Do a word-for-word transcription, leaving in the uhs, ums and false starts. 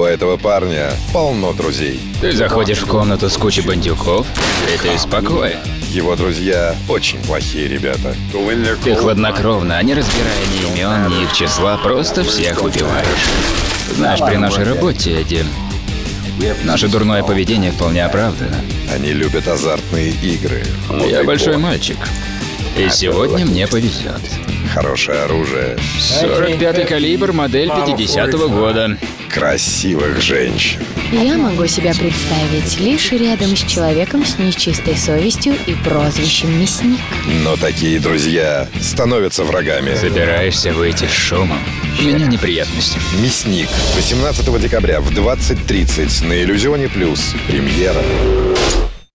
этого парня полно друзей. Ты заходишь в комнату с кучей бандюков, и ты спокоен. Его друзья очень плохие ребята. Ты хладнокровно, не разбирая ни имен, ни их числа, просто всех убиваешь. Знаешь, при нашей работе, Эдди, наше дурное поведение вполне оправдано. Они любят азартные игры. Я большой мальчик, и сегодня мне повезет. Хорошее оружие. сорок пятый калибр, модель пятидесятого года. Красивых женщин. Я могу себя представить лишь рядом с человеком с нечистой совестью и прозвищем Мясник. Но такие друзья становятся врагами. Собираешься выйти с шумом? У меня неприятности. Мясник. восемнадцатого декабря в двадцать тридцать на Иллюзионе Плюс. Премьера.